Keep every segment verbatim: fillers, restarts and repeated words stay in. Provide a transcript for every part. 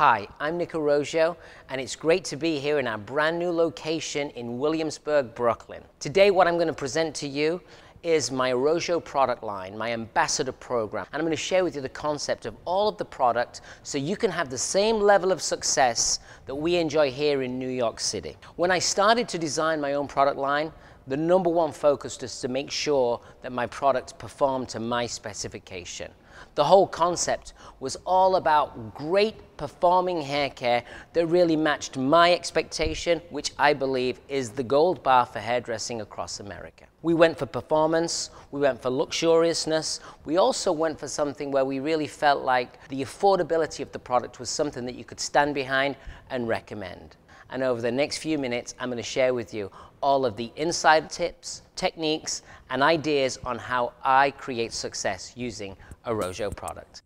Hi, I'm Nick Arrojo, and it's great to be here in our brand new location in Williamsburg, Brooklyn. Today, what I'm going to present to you is my Arrojo product line, my ambassador program, and I'm going to share with you the concept of all of the product so you can have the same level of success that we enjoy here in New York City. When I started to design my own product line, the number one focus was to make sure that my product performed to my specification. The whole concept was all about great performing hair care that really matched my expectation, which I believe is the gold bar for hairdressing across America. We went for performance, we went for luxuriousness, we also went for something where we really felt like the affordability of the product was something that you could stand behind and recommend. And over the next few minutes, I'm going to share with you all of the inside tips, techniques, and ideas on how I create success using Arrojo product.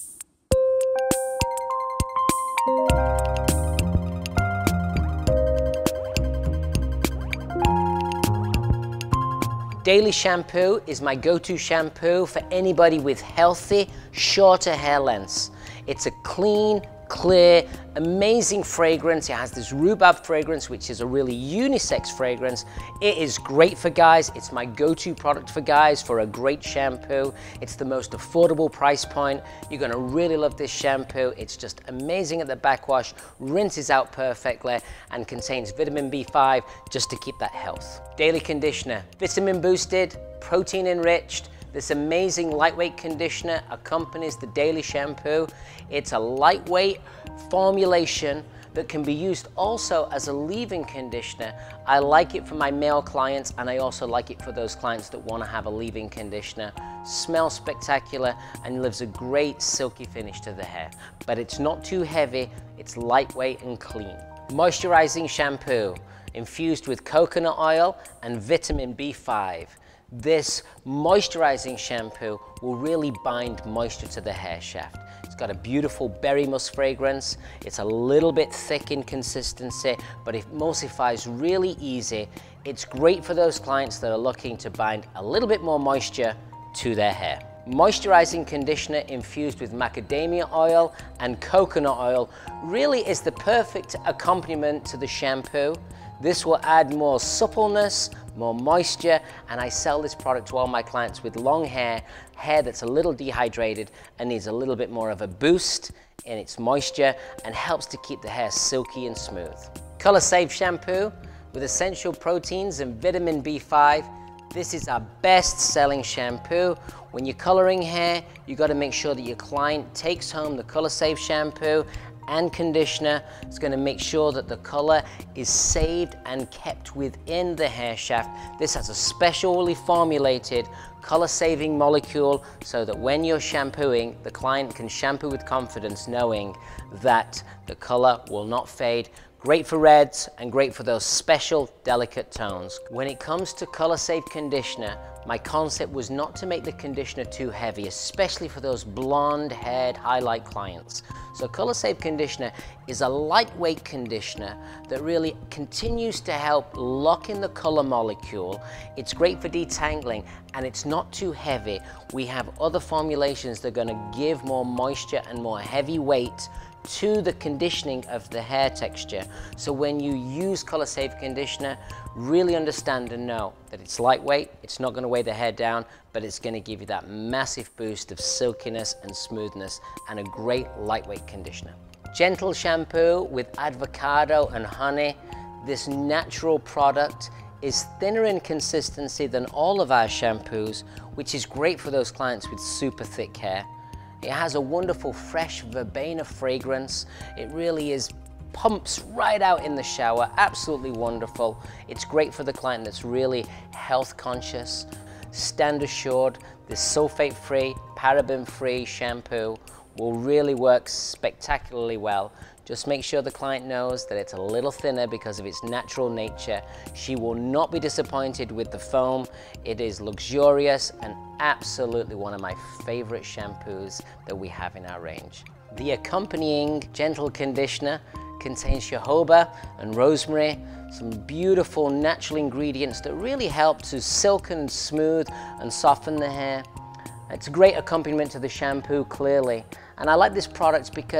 Daily Shampoo is my go-to shampoo for anybody with healthy, shorter hair lengths. It's a clean, clear, amazing fragrance. It has this rhubarb fragrance, which is a really unisex fragrance. It is great for guys. It's my go-to product for guys for a great shampoo. It's the most affordable price point. You're gonna really love this shampoo. It's just amazing at the backwash, rinses out perfectly, and contains vitamin B five just to keep that health. Daily Conditioner, vitamin boosted, protein enriched. This amazing lightweight conditioner accompanies the Daily Shampoo. It's a lightweight formulation that can be used also as a leave-in conditioner. I like it for my male clients, and I also like it for those clients that want to have a leave-in conditioner. Smells spectacular and leaves a great silky finish to the hair. But it's not too heavy, it's lightweight and clean. Moisturizing shampoo, infused with coconut oil and vitamin B five. This moisturizing shampoo will really bind moisture to the hair shaft. It's got a beautiful berry musk fragrance. It's a little bit thick in consistency, but it emulsifies really easy. It's great for those clients that are looking to bind a little bit more moisture to their hair. Moisturizing conditioner infused with macadamia oil and coconut oil really is the perfect accompaniment to the shampoo. This will add more suppleness, more moisture, and I sell this product to all my clients with long hair, hair that's a little dehydrated and needs a little bit more of a boost in its moisture and helps to keep the hair silky and smooth. Color Save Shampoo with essential proteins and vitamin B five. This is our best-selling shampoo. When you're coloring hair, you got to make sure that your client takes home the Color Save shampoo and conditioner. It's going to make sure that the color is saved and kept within the hair shaft. This has a specially formulated color saving molecule so that when you're shampooing, the client can shampoo with confidence knowing that the color will not fade. Great for reds and great for those special delicate tones. When it comes to Color Save conditioner, my concept was not to make the conditioner too heavy, especially for those blonde-haired highlight clients. So Color Save conditioner is a lightweight conditioner that really continues to help lock in the color molecule. It's great for detangling and it's not too heavy. We have other formulations that are going to give more moisture and more heavy weight to the conditioning of the hair texture. So when you use Color Save conditioner, really understand and know that it's lightweight, it's not going to weigh the hair down, but it's going to give you that massive boost of silkiness and smoothness and a great lightweight conditioner. Gentle Shampoo with avocado and honey. This natural product is thinner in consistency than all of our shampoos, which is great for those clients with super thick hair. It has a wonderful fresh verbena fragrance. It really is pumps right out in the shower, absolutely wonderful. It's great for the client that's really health conscious. Stand assured, this sulfate-free, paraben-free shampoo will really work spectacularly well. Just make sure the client knows that it's a little thinner because of its natural nature. She will not be disappointed with the foam. It is luxurious and absolutely one of my favorite shampoos that we have in our range. The accompanying gentle conditioner contains jojoba and rosemary, some beautiful natural ingredients that really help to silken, smooth, and soften the hair. It's a great accompaniment to the shampoo, clearly. And I like this product because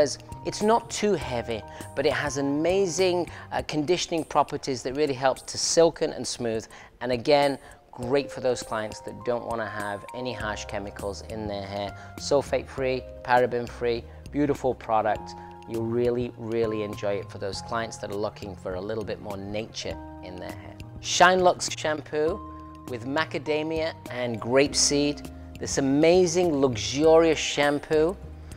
It's not too heavy, but it has amazing uh, conditioning properties that really helps to silken and smooth. And again, great for those clients that don't want to have any harsh chemicals in their hair. Sulfate-free, paraben-free, beautiful product. You'll really, really enjoy it for those clients that are looking for a little bit more nature in their hair. ShineLuxe shampoo with macadamia and grapeseed. This amazing, luxurious shampoo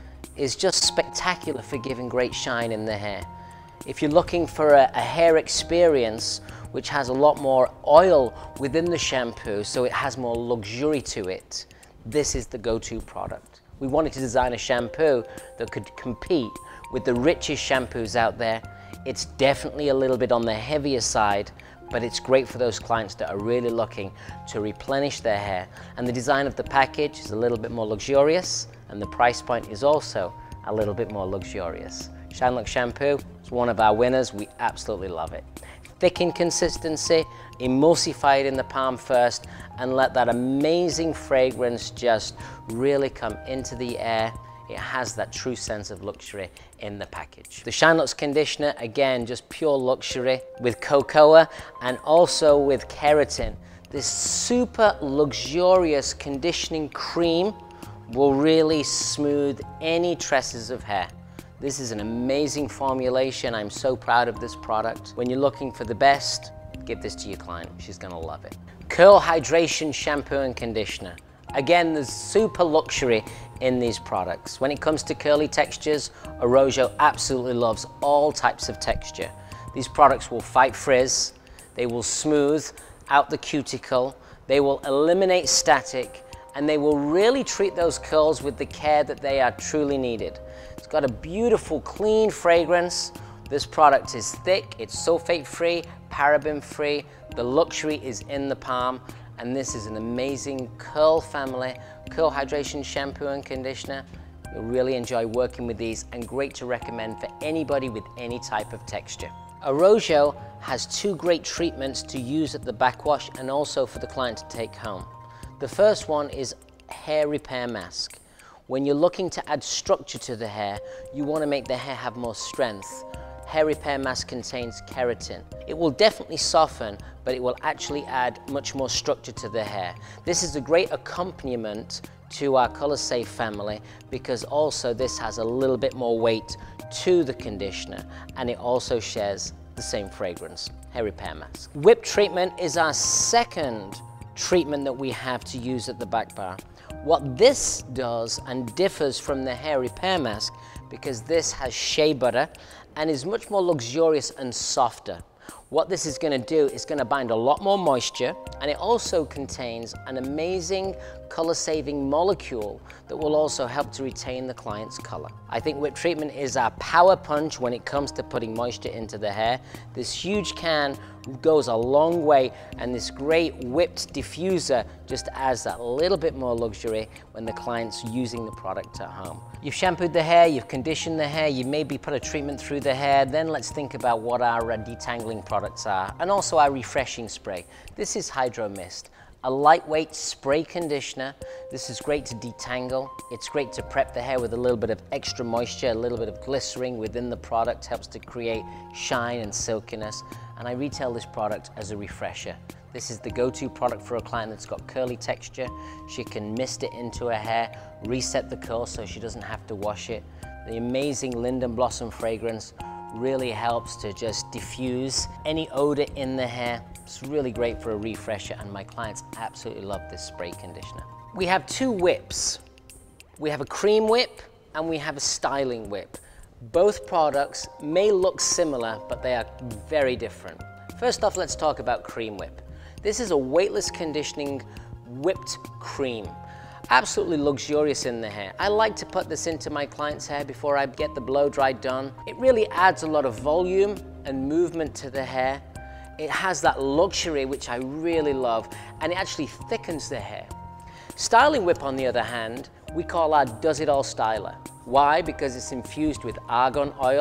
is just spectacular for giving great shine in the hair. If you're looking for a, a hair experience which has a lot more oil within the shampoo, so it has more luxury to it, this is the go-to product. We wanted to design a shampoo that could compete with the richest shampoos out there. It's definitely a little bit on the heavier side, but it's great for those clients that are really looking to replenish their hair. And the design of the package is a little bit more luxurious, and the price point is also a little bit more luxurious. ShineLuxe shampoo is one of our winners. We absolutely love it. Thick in consistency, emulsify it in the palm first, and let that amazing fragrance just really come into the air. It has that true sense of luxury in the package. The ShineLuxe conditioner, again, just pure luxury with cocoa and also with keratin. This super luxurious conditioning cream will really smooth any tresses of hair. This is an amazing formulation. I'm so proud of this product. When you're looking for the best, give this to your client. She's gonna love it. Curl Hydration Shampoo and Conditioner. Again, there's super luxury in these products. When it comes to curly textures, Arrojo absolutely loves all types of texture. These products will fight frizz, they will smooth out the cuticle, they will eliminate static, and they will really treat those curls with the care that they are truly needed. It's got a beautiful, clean fragrance. This product is thick, it's sulfate-free, paraben-free. The luxury is in the palm, and this is an amazing curl family, curl hydration shampoo and conditioner. You'll really enjoy working with these, and great to recommend for anybody with any type of texture. Arrojo has two great treatments to use at the backwash and also for the client to take home. The first one is hair repair mask. When you're looking to add structure to the hair, you want to make the hair have more strength. Hair repair mask contains keratin. It will definitely soften, but it will actually add much more structure to the hair. This is a great accompaniment to our ColorSafe family because also this has a little bit more weight to the conditioner, and it also shares the same fragrance, hair repair mask. Whip treatment is our second treatment that we have to use at the back bar. What this does and differs from the hair repair mask, because this has shea butter and is much more luxurious and softer. What this is going to do is going to bind a lot more moisture, and it also contains an amazing color-saving molecule that will also help to retain the client's color. I think whip treatment is our power punch when it comes to putting moisture into the hair. This huge can goes a long way, and this great whipped diffuser just adds that little bit more luxury when the client's using the product at home. You've shampooed the hair, you've conditioned the hair, you maybe put a treatment through the hair. Then let's think about what our uh, detangling products are, and also our refreshing spray. This is Hydro Mist, a lightweight spray conditioner. This is great to detangle. It's great to prep the hair with a little bit of extra moisture, a little bit of glycerin within the product, helps to create shine and silkiness. And I retail this product as a refresher. This is the go-to product for a client that's got curly texture. She can mist it into her hair, reset the curl so she doesn't have to wash it. The amazing Linden Blossom fragrance really helps to just diffuse any odor in the hair. It's really great for a refresher, and my clients absolutely love this spray conditioner. We have two whips. We have a cream whip and we have a styling whip. Both products may look similar, but they are very different. First off, let's talk about Cream Whip. This is a weightless conditioning whipped cream. Absolutely luxurious in the hair. I like to put this into my client's hair before I get the blow dry done. It really adds a lot of volume and movement to the hair. It has that luxury, which I really love, and it actually thickens the hair. Styling Whip, on the other hand, we call our Does It All Styler. Why? Because it's infused with argan oil,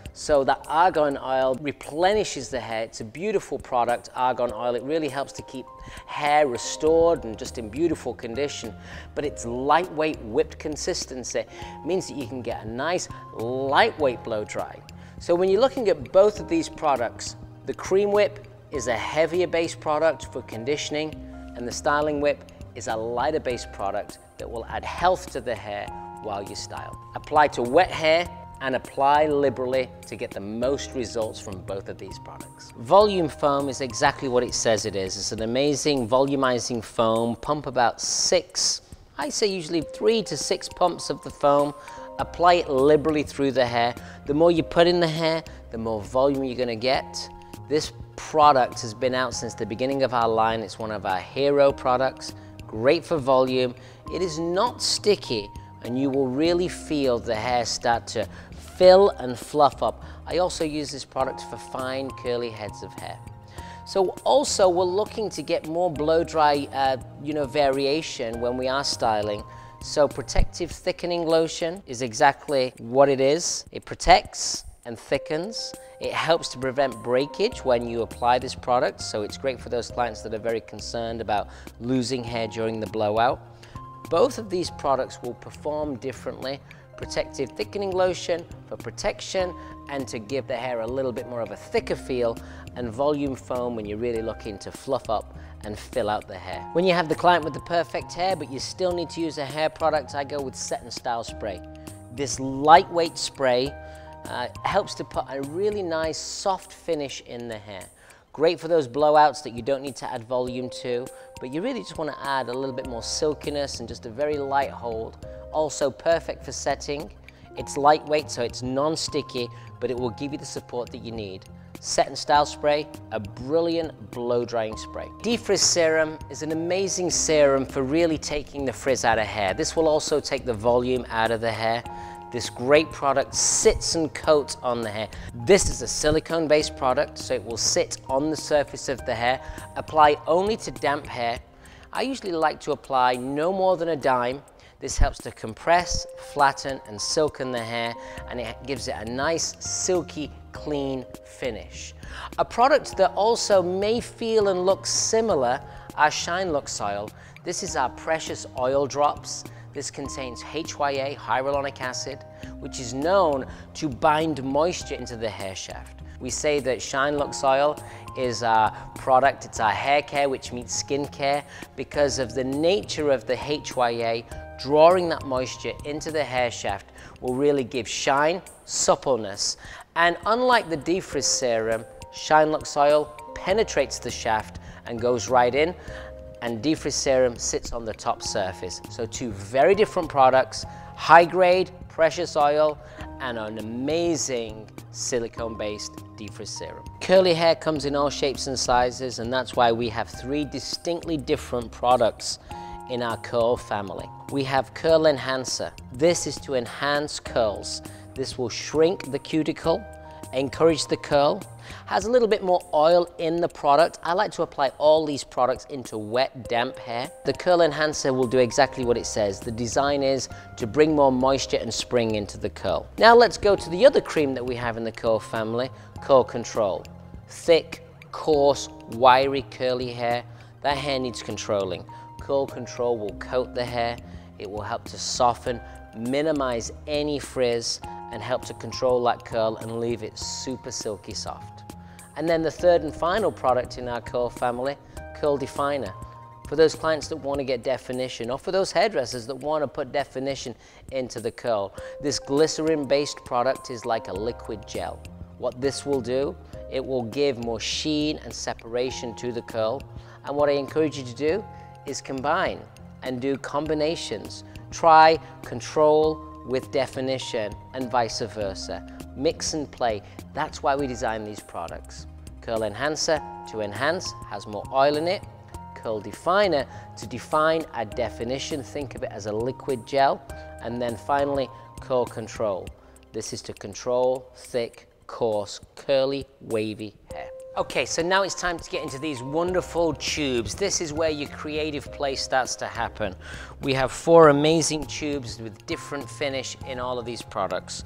So that argan oil replenishes the hair. It's a beautiful product, argan oil. It really helps to keep hair restored and just in beautiful condition. But it's lightweight whipped consistency. It means that you can get a nice lightweight blow dry. So when you're looking at both of these products, the Cream Whip is a heavier base product for conditioning, and the Styling Whip is a lighter base product that will add health to the hair while you style. Apply to wet hair and apply liberally to get the most results from both of these products. Volume foam is exactly what it says it is. It's an amazing volumizing foam. Pump about six, I say usually three to six pumps of the foam. Apply it liberally through the hair. The more you put in the hair, the more volume you're gonna get. This product has been out since the beginning of our line. It's one of our hero products. Great for volume. It is not sticky, and you will really feel the hair start to fill and fluff up. I also use this product for fine curly heads of hair. So also we're looking to get more blow dry uh, you know, variation when we are styling. So protective thickening lotion is exactly what it is. It protects and thickens. It helps to prevent breakage when you apply this product. So it's great for those clients that are very concerned about losing hair during the blowout. Both of these products will perform differently. Protective thickening lotion for protection and to give the hair a little bit more of a thicker feel, and volume foam when you're really looking to fluff up and fill out the hair. When you have the client with the perfect hair but you still need to use a hair product, I go with Set and Style Spray. This lightweight spray uh, helps to put a really nice soft finish in the hair. Great for those blowouts that you don't need to add volume to, but you really just want to add a little bit more silkiness and just a very light hold. Also perfect for setting. It's lightweight, so it's non-sticky, but it will give you the support that you need. Set and Style Spray, a brilliant blow drying spray. Defrizz Serum is an amazing serum for really taking the frizz out of hair. This will also take the volume out of the hair. This great product sits and coats on the hair. This is a silicone-based product, so it will sit on the surface of the hair. Apply only to damp hair. I usually like to apply no more than a dime. This helps to compress, flatten, and silken the hair, and it gives it a nice, silky, clean finish. A product that also may feel and look similar, our Shine Luxe Oil. This is our precious oil drops. This contains H Y A, hyaluronic acid, which is known to bind moisture into the hair shaft. We say that Shine Luxe Oil is our product, it's our hair care which meets skin care because of the nature of the H Y A. Drawing that moisture into the hair shaft will really give shine, suppleness, and unlike the Defrizz Serum, Shine Luxe Oil penetrates the shaft and goes right in, and Defrizz Serum sits on the top surface. So two very different products, high grade, precious oil, and an amazing silicone-based Defrizz Serum. Curly hair comes in all shapes and sizes, and that's why we have three distinctly different products in our curl family. We have Curl Enhancer. This is to enhance curls. This will shrink the cuticle, encourage the curl, has a little bit more oil in the product. I like to apply all these products into wet, damp hair. The Curl Enhancer will do exactly what it says. The design is to bring more moisture and spring into the curl. Now let's go to the other cream that we have in the curl family, Curl Control. Thick, coarse, wiry, curly hair. That hair needs controlling. Curl Control will coat the hair. It will help to soften, minimize any frizz, and help to control that curl and leave it super silky soft. And then the third and final product in our curl family, Curl Definer. For those clients that want to get definition, or for those hairdressers that want to put definition into the curl, this glycerin-based product is like a liquid gel. What this will do, it will give more sheen and separation to the curl. And what I encourage you to do is combine and do combinations. Try control with definition and vice versa. Mix and play. That's why we design these products. Curl Enhancer to enhance, has more oil in it. Curl Definer to define, add definition. Think of it as a liquid gel. And then finally, Curl Control. This is to control thick, coarse, curly, wavy hair. Okay, so now it's time to get into these wonderful tubes. This is where your creative play starts to happen. We have four amazing tubes with different finish in all of these products.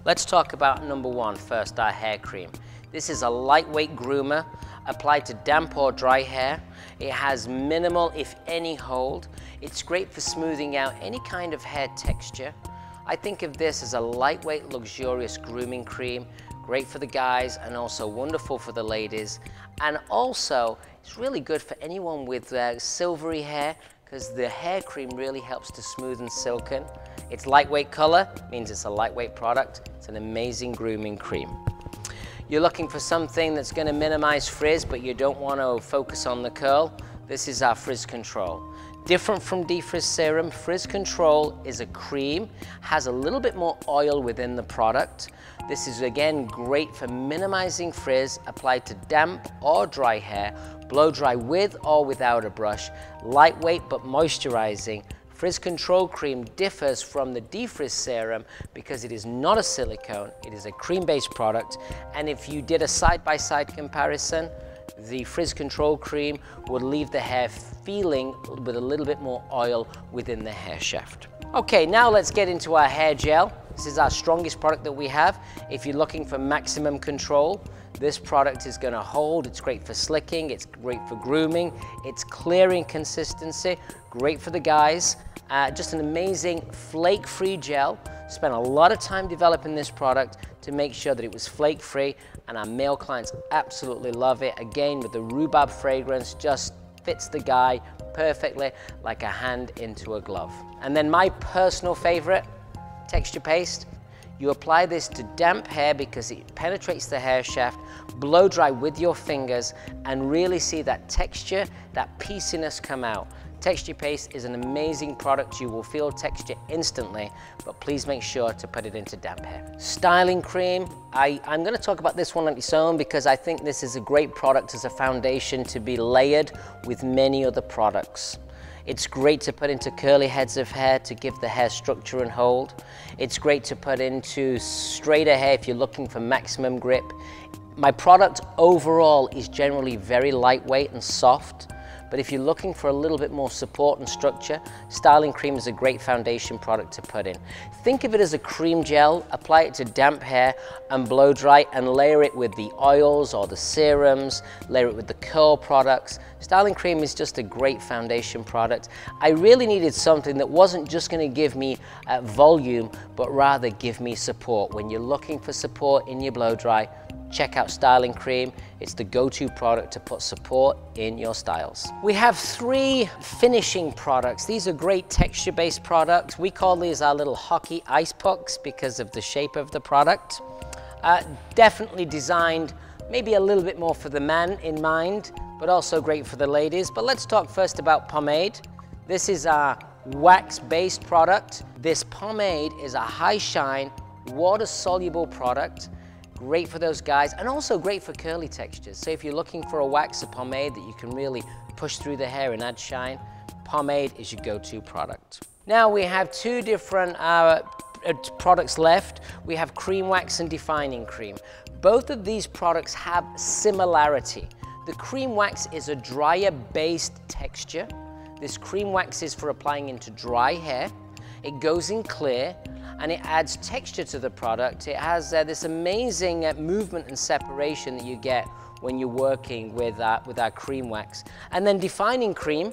Let's talk about number one first, our hair cream. This is a lightweight groomer applied to damp or dry hair. It has minimal, if any, hold. It's great for smoothing out any kind of hair texture. I think of this as a lightweight, luxurious grooming cream, great for the guys and also wonderful for the ladies. And also, it's really good for anyone with uh, silvery hair, because the hair cream really helps to smooth and silken. It's lightweight color, means it's a lightweight product. It's an amazing grooming cream. You're looking for something that's going to minimize frizz, but you don't want to focus on the curl. This is our Frizz Control. Different from Defrizz Serum, Frizz Control is a cream, has a little bit more oil within the product. This is again great for minimizing frizz, applied to damp or dry hair, blow dry with or without a brush, lightweight but moisturizing. Frizz Control Cream differs from the Defrizz Serum because it is not a silicone, it is a cream-based product, and if you did a side-by-side comparison, the Frizz Control Cream would leave the hair feeling with a little bit more oil within the hair shaft. Okay, now let's get into our hair gel. This is our strongest product that we have. If you're looking for maximum control, this product is going to hold. It's great for slicking, it's great for grooming, it's clearing consistency, great for the guys. Uh, just an amazing flake-free gel. Spent a lot of time developing this product to make sure that it was flake-free, and our male clients absolutely love it. Again, with the rhubarb fragrance, just fits the guy perfectly like a hand into a glove. And then my personal favorite, texture paste. You apply this to damp hair because it penetrates the hair shaft, blow dry with your fingers, and really see that texture, that pieciness come out. Texture Paste is an amazing product. You will feel texture instantly, but please make sure to put it into damp hair. Styling cream, I, I'm going to talk about this one on its own because I think this is a great product as a foundation to be layered with many other products. It's great to put into curly heads of hair to give the hair structure and hold. It's great to put into straighter hair if you're looking for maximum grip. My product overall is generally very lightweight and soft, but if you're looking for a little bit more support and structure, Styling Cream is a great foundation product to put in. Think of it as a cream gel, apply it to damp hair and blow dry, and layer it with the oils or the serums, layer it with the curl products. Styling Cream is just a great foundation product. I really needed something that wasn't just going to give me uh, volume, but rather give me support. When you're looking for support in your blow dry, check out Styling Cream. It's the go-to product to put support in your styles. We have three finishing products. These are great texture-based products. We call these our little hockey ice pucks because of the shape of the product. Uh, definitely designed maybe a little bit more for the man in mind, but also great for the ladies. But let's talk first about pomade. This is our wax-based product. This pomade is a high shine, water-soluble product. Great for those guys, and also great for curly textures. So if you're looking for a wax or pomade that you can really push through the hair and add shine, pomade is your go-to product. Now we have two different uh, products left. We have cream wax and defining cream. Both of these products have similarity. The cream wax is a drier based texture. This cream wax is for applying into dry hair. It goes in clear, and it adds texture to the product. It has uh, this amazing uh, movement and separation that you get when you're working with, uh, with our cream wax. And then defining cream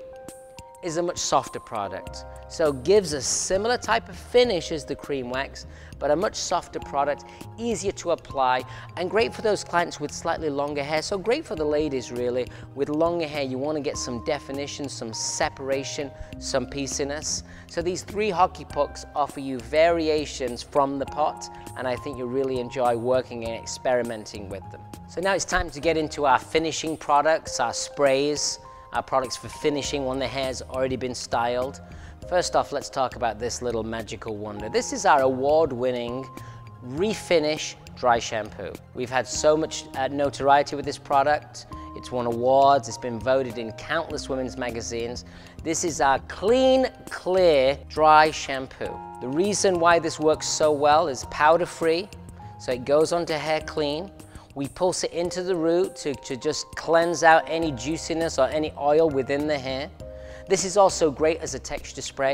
is a much softer product. So gives a similar type of finish as the cream wax, but a much softer product, easier to apply, and great for those clients with slightly longer hair. So great for the ladies really. With longer hair, you want to get some definition, some separation, some pieciness. So these three hockey pucks offer you variations from the pot, and I think you'll really enjoy working and experimenting with them. So now it's time to get into our finishing products, our sprays, our products for finishing when the hair's already been styled. First off, let's talk about this little magical wonder. This is our award-winning Refinish Dry Shampoo. We've had so much uh, notoriety with this product. It's won awards, it's been voted in countless women's magazines. This is our clean, clear, dry shampoo. The reason why this works so well is powder-free, so it goes onto hair clean. We pulse it into the root to, to just cleanse out any juiciness or any oil within the hair. This is also great as a texture spray.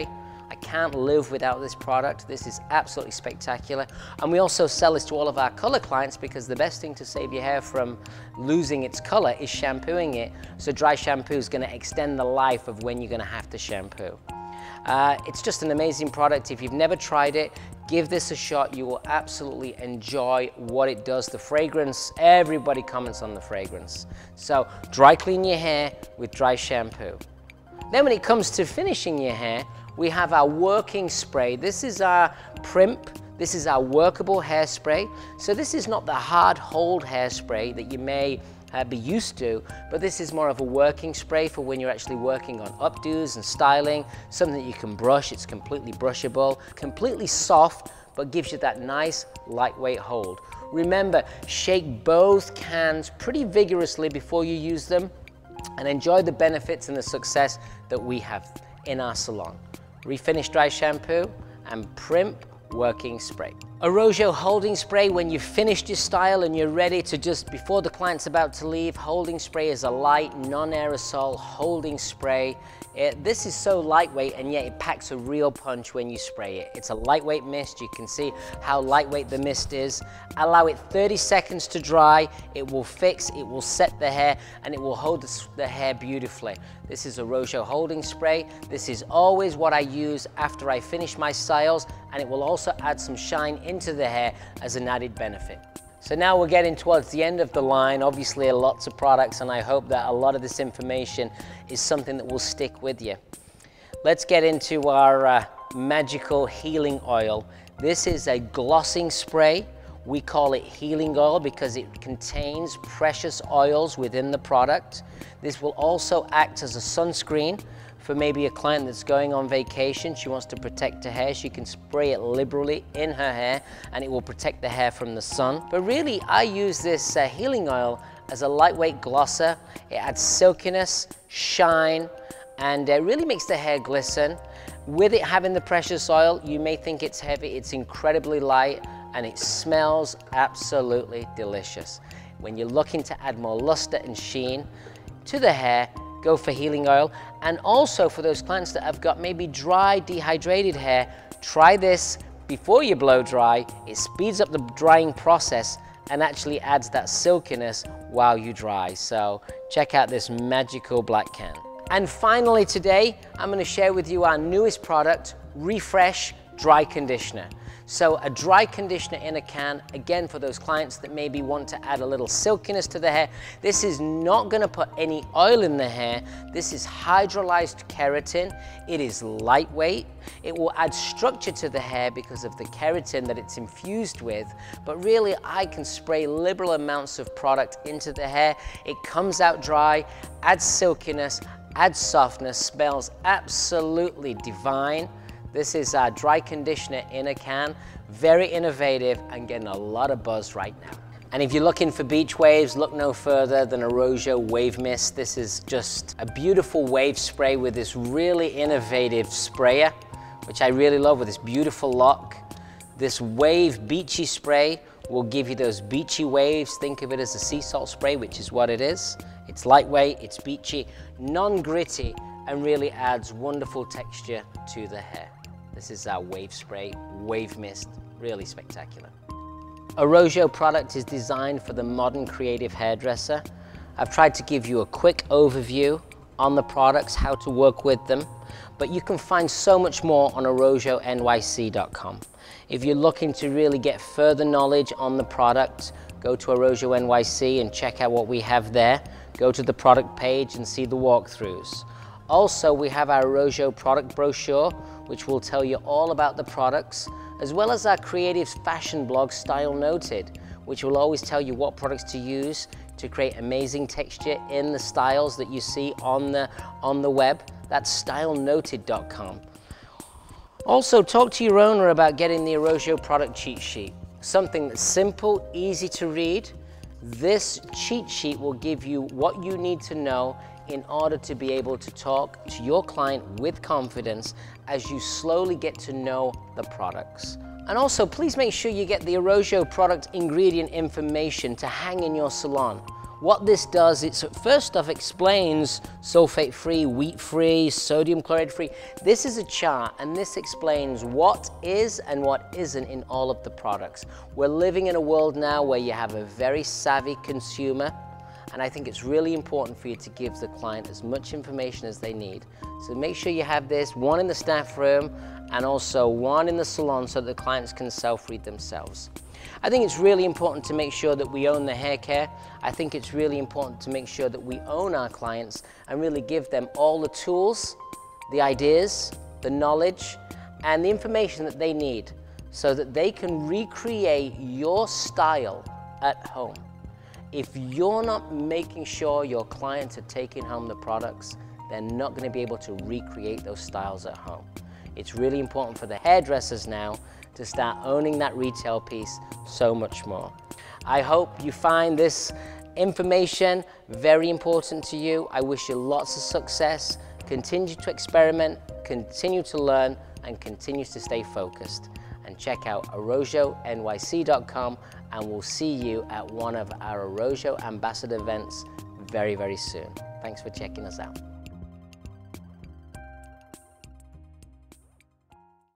I can't live without this product. This is absolutely spectacular. And we also sell this to all of our color clients because the best thing to save your hair from losing its color is shampooing it. So dry shampoo is going to extend the life of when you're going to have to shampoo. Uh, it's just an amazing product. If you've never tried it, give this a shot. You will absolutely enjoy what it does. The fragrance, everybody comments on the fragrance. So dry clean your hair with dry shampoo. Then when it comes to finishing your hair, we have our working spray. This is our Primp. This is our workable hairspray. So this is not the hard hold hairspray that you may Uh, be used to, but this is more of a working spray for when you're actually working on updos and styling, something that you can brush. It's completely brushable, completely soft, but gives you that nice lightweight hold. Remember, shake both cans pretty vigorously before you use them and enjoy the benefits and the success that we have in our salon. Refinish dry shampoo and Primp working spray. Arrojo holding spray, when you've finished your style and you're ready to just, before the client's about to leave, holding spray is a light, non-aerosol holding spray. It, this is so lightweight and yet it packs a real punch when you spray it. It's a lightweight mist. You can see how lightweight the mist is. Allow it thirty seconds to dry. It will fix, it will set the hair, and it will hold the, the hair beautifully. This is Arrojo holding spray. This is always what I use after I finish my styles, and it will also add some shine into the hair as an added benefit. So now we're getting towards the end of the line. Obviously lots of products, and I hope that a lot of this information is something that will stick with you. Let's get into our uh, magical healing oil. This is a glossing spray. We call it healing oil because it contains precious oils within the product. This will also act as a sunscreen for maybe a client that's going on vacation. She wants to protect her hair. She can spray it liberally in her hair and it will protect the hair from the sun. But really, I use this uh, healing oil as a lightweight glosser. It adds silkiness, shine, and it really makes the hair glisten. With it having the precious oil, you may think it's heavy. It's incredibly light and it smells absolutely delicious. When you're looking to add more luster and sheen to the hair, go for healing oil. And also for those clients that have got maybe dry, dehydrated hair, try this before you blow dry. It speeds up the drying process and actually adds that silkiness while you dry. So check out this magical black can. And finally today, I'm gonna share with you our newest product, Refresh Dry Conditioner. So a dry conditioner in a can, again for those clients that maybe want to add a little silkiness to the hair. This is not going to put any oil in the hair. This is hydrolyzed keratin. It is lightweight. It will add structure to the hair because of the keratin that it's infused with. But really, I can spray liberal amounts of product into the hair. It comes out dry, adds silkiness, adds softness, smells absolutely divine. This is our dry conditioner in a can, very innovative and getting a lot of buzz right now. And if you're looking for beach waves, look no further than Arrojo Wave Mist. This is just a beautiful wave spray with this really innovative sprayer, which I really love, with this beautiful lock. This wave beachy spray will give you those beachy waves. Think of it as a sea salt spray, which is what it is. It's lightweight, it's beachy, non-gritty, and really adds wonderful texture to the hair. This is our wave spray, wave mist, really spectacular. Arrojo product is designed for the modern creative hairdresser. I've tried to give you a quick overview on the products, how to work with them, but you can find so much more on arrojo N Y C dot com. If you're looking to really get further knowledge on the product, go to Arrojo N Y C and check out what we have there. Go to the product page and see the walkthroughs. Also, we have our Arrojo product brochure, which will tell you all about the products, as well as our creative fashion blog, Style Noted, which will always tell you what products to use to create amazing texture in the styles that you see on the, on the web. That's style noted dot com. Also, talk to your owner about getting the Arrojo product cheat sheet. Something that's simple, easy to read. This cheat sheet will give you what you need to know in order to be able to talk to your client with confidence as you slowly get to know the products. And also, please make sure you get the Arrojo product ingredient information to hang in your salon. What this does, it's first off explains sulfate-free, wheat-free, sodium chloride-free. This is a chart and this explains what is and what isn't in all of the products. We're living in a world now where you have a very savvy consumer, and I think it's really important for you to give the client as much information as they need. So make sure you have this, one in the staff room and also one in the salon so that the clients can self-read themselves. I think it's really important to make sure that we own the hair care. I think it's really important to make sure that we own our clients and really give them all the tools, the ideas, the knowledge, and the information that they need so that they can recreate your style at home. If you're not making sure your clients are taking home the products, they're not going to be able to recreate those styles at home. It's really important for the hairdressers now to start owning that retail piece so much more. I hope you find this information very important to you. I wish you lots of success. Continue to experiment, continue to learn, and continue to stay focused. And check out Araujo N Y C dot com, and we'll see you at one of our Araujo Ambassador events very, very soon. Thanks for checking us out.